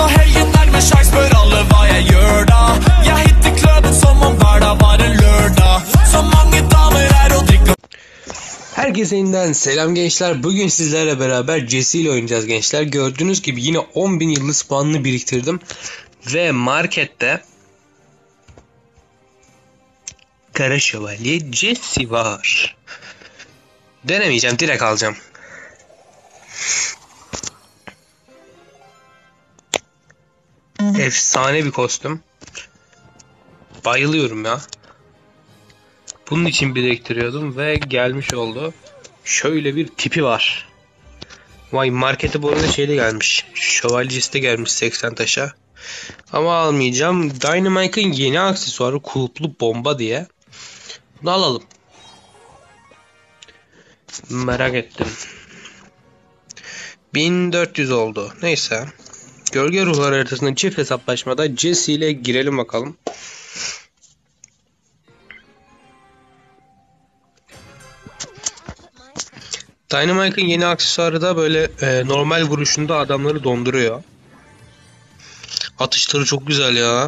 Og helgen nærmer seg, spør alle hva jeg gjør da. Jeg hitter klubben som om hverdag var en lørdag. Så mange damer er og drikker. Herkese yeniden selam gençler. Bugün sizlerle beraber Jesse ile oynayacağız gençler. Gördüğünüz gibi yine 10.000 yıldız puanını biriktirdim. Ve markette Kara Şövalye Jesse var. Denemeyeceğim, direkt alacağım. Efsane bir kostüm. Bayılıyorum ya. Bunun için biriktiriyordum ve gelmiş oldu. Şöyle bir tipi var. Vay, markete bu arada şeyde gelmiş. Şövalyesi de gelmiş 80 taşa. Ama almayacağım. Dynamite'ın yeni aksesuarı kulplu bomba diye. Bunu alalım. Merak ettim. 1400 oldu. Neyse. Gölge ruhlar haritasında çift hesaplaşmada Jesse ile girelim bakalım. Dynamite'ın yeni aksesuarı da böyle normal vuruşunda adamları donduruyor. Atışları çok güzel ya.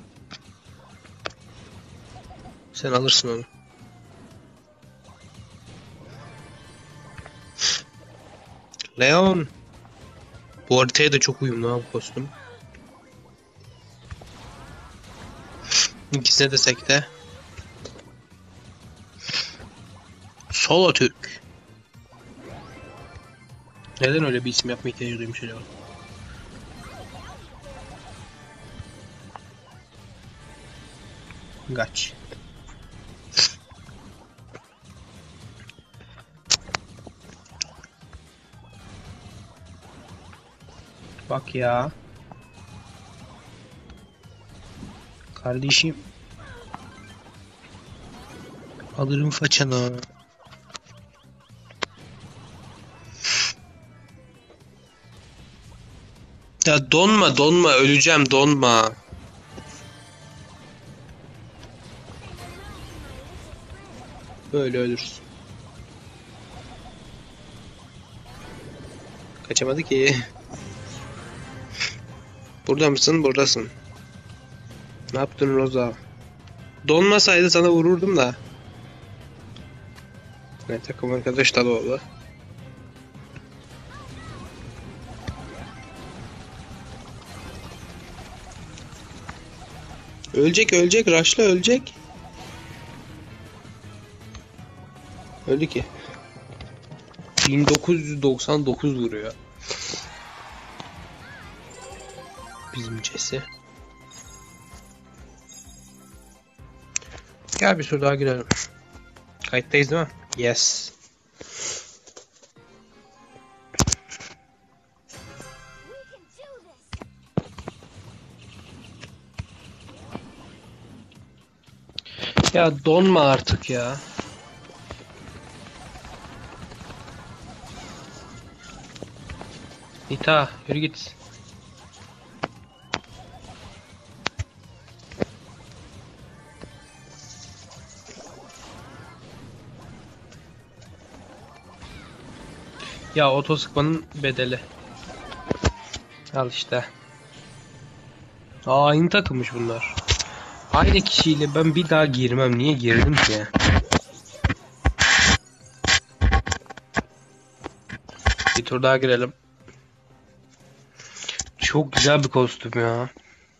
Sen alırsın onu. Leon. Bu haritaya da çok uyumlu abi kostüm. İkisine de sekte. Solo Türk. Neden öyle bir isim yapma ihtiyacı duymuş acaba? Kaç. Bak ya. Kardeşim. Alırım façanı. Ya donma öleceğim, donma. Böyle ölürsün. Kaçamadı ki. Burada mısın? Buradasın. Ne yaptın Roza? Donmasaydı sana vururdum da. Ne takım arkadaş da oldu. Ölecek, Rush'la ölecek. Öldü ki. 1999 vuruyor. Bizim Jesse. Gel bir soru daha girelim. Kayıttayız değil mi? Yes. Ya donma artık ya. Nita yürü git. Ya oto sıkmanın bedeli. Al işte. Aynı takılmış bunlar. Aynı kişiyle ben bir daha girmem. Niye girdim ki? Bir tur daha girelim. Çok güzel bir kostüm ya.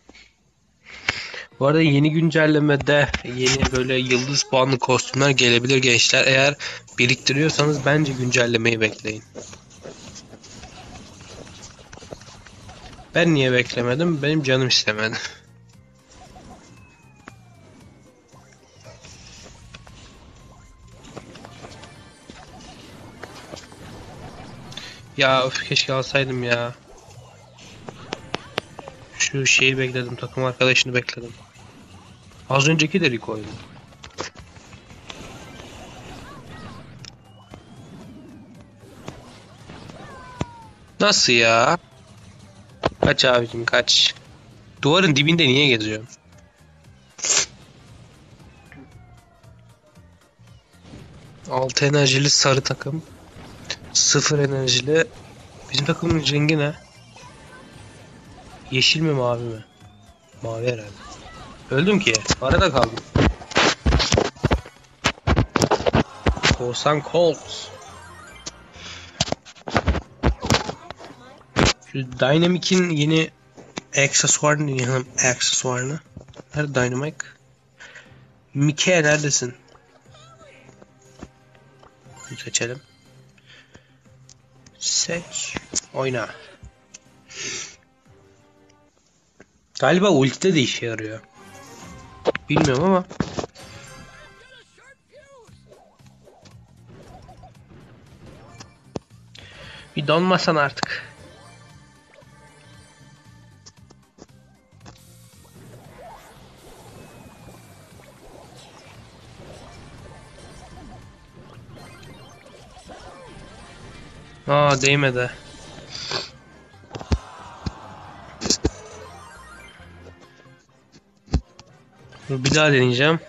Bu arada yeni güncellemede yeni böyle yıldız puanlı kostümler gelebilir gençler. Eğer biriktiriyorsanız bence güncellemeyi bekleyin. Ben niye beklemedim? Benim canım istemedi. Ya öf, keşke alsaydım ya. Şu şeyi bekledim, takım arkadaşını bekledim. Az önceki de Rico'ydu. Nasıl ya? Kaç abicim kaç. Duvarın dibinde niye geziyorsun? Altı enerjili sarı takım. 0 enerjili. Bizim takımın rengi ne? Yeşil mi mavi mi? Mavi herhalde. Öldüm ki. Arada kaldım. Korsan Colt. Şu Dynamic'in yeni aksesuarını deneyelim. Aksesuarını. Nerede Dynamic? Mike neredesin? Seçelim. Seç. Oyna. Galiba ultide de işe yarıyor. Bilmiyorum ama. Bir donmasan artık. Aa, değmedi. Bir daha deneyeceğim.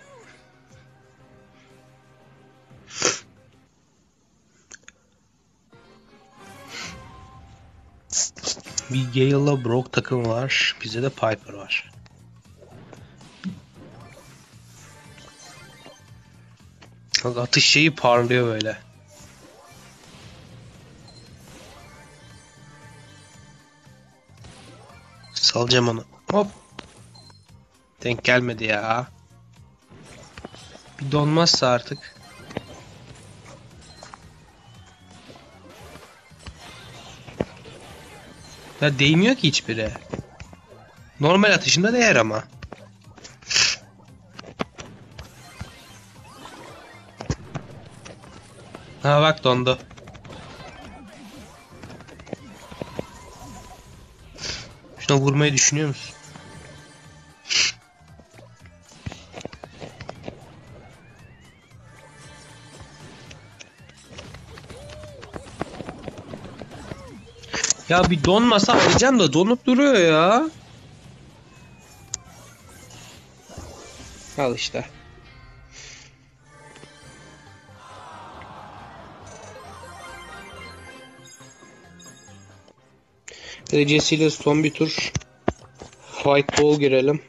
Bir Gale'la Brock takımı var. Bizde de Piper var. Bak, atış şeyi parlıyor böyle. Salacağım onu. Hop. Denk gelmedi ya. Bir donmazsa artık. Ya değmiyor ki hiçbiri. Normal atışında değer ama. Ha bak, dondu. Şuna vurmayı düşünüyor musun? Ya bir donmasa alacağım da donup duruyor ya. Al işte. Derecesiyle son bir tur Fight Ball girelim.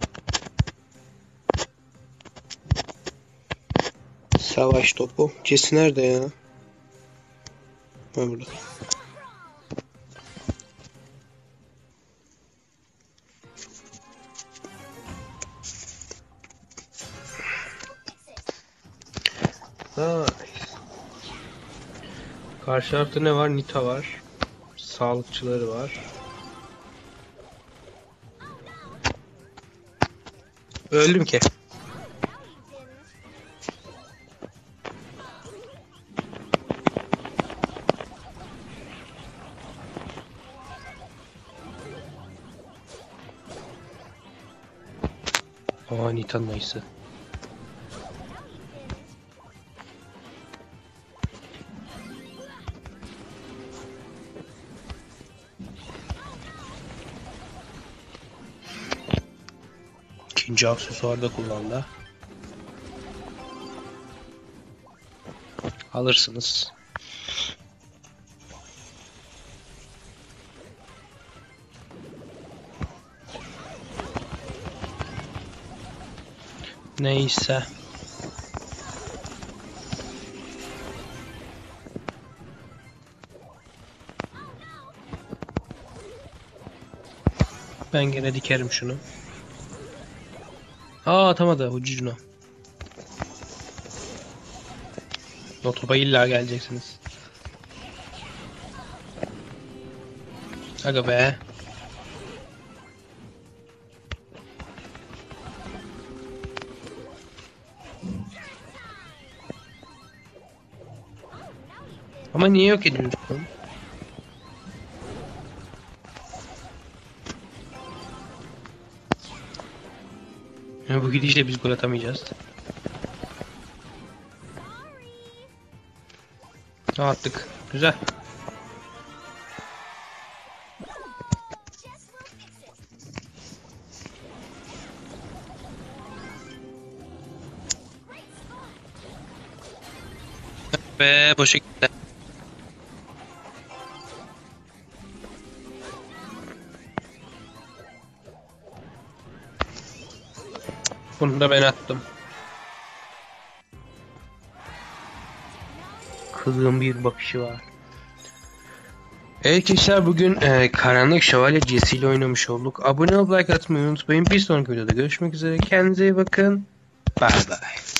Savaş topu. Jesse nerede ya? Ha, burada. Ha. Karşı tarafta ne var? Nita var. Sağlıkçıları var. Öldüm ki. Aa, Nita'nın ayısı. İkinci aksesuarı da kullandı. Alırsınız. Neyse. Ben gene dikerim şunu. Aa, atamadı ucucuna. O topa illa geleceksiniz. Aga be. Ama niye yok ediyorsun? Ya bu gidişle biz gol atamayacağız. Attık. Güzel. Ve boşa gitti. Bunu da ben attım. Kızgın bir bakışı var. Evet gençler, bugün Karanlık Şövalye GC ile oynamış olduk. Abone olup like atmayı unutmayın. Bir sonraki videoda görüşmek üzere. Kendinize iyi bakın. Bye bye.